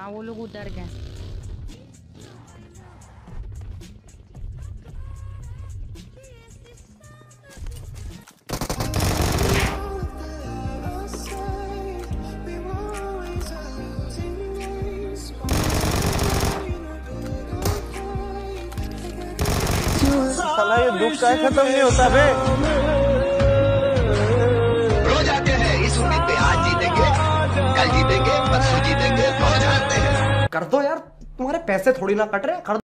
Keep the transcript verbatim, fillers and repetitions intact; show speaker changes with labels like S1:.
S1: हाँ वो लोग उधर गए।
S2: साला ये दुख का खत्म नहीं होता बे।
S3: रोज आते हैं इस उम्मीद पे आज जीतेंगे, कल जीतेंगे, परसों जीतेंगे, और जानते हैं।
S2: कर दो यार, तुम्हारे पैसे थोड़ी ना कट रहे। कर